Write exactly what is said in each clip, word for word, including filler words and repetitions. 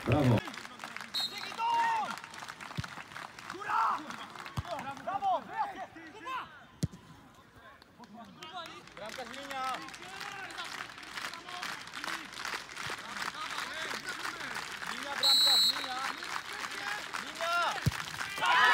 Brawo. Bramka z linia! Linia, bramka z linia! Linia!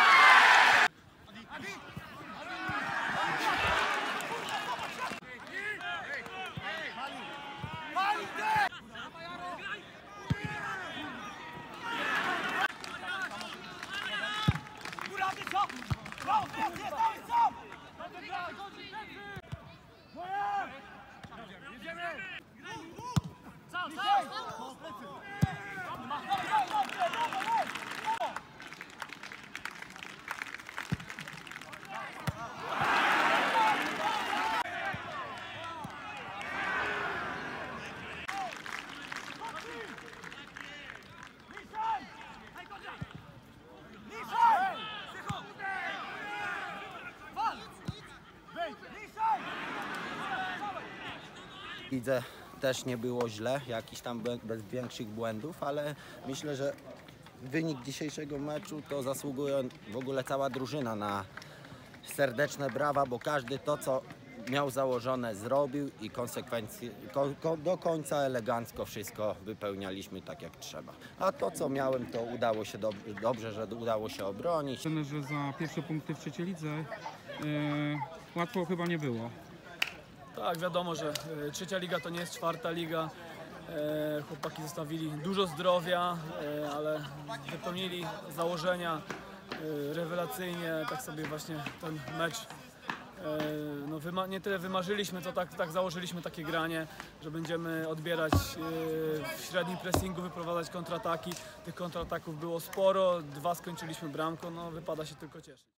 Widzę, też nie było źle, jakiś tam bez większych błędów, ale myślę, że wynik dzisiejszego meczu to zasługuje w ogóle cała drużyna na serdeczne brawa, bo każdy to, co miał założone, zrobił i konsekwencje ko, ko, do końca elegancko wszystko wypełnialiśmy tak jak trzeba. A to, co miałem, to udało się do, dobrze, że udało się obronić. Myślę, że za pierwsze punkty w trzeciej lidze e, łatwo chyba nie było. Tak, wiadomo, że e, trzecia liga to nie jest czwarta liga. E, chłopaki zostawili dużo zdrowia, e, ale wypełnili założenia e, rewelacyjnie. Tak sobie właśnie ten mecz e, no, wyma- nie tyle wymarzyliśmy, to tak, tak założyliśmy takie granie, że będziemy odbierać e, w średnim pressingu, wyprowadzać kontrataki. Tych kontrataków było sporo, dwa skończyliśmy bramką, no wypada się tylko cieszyć.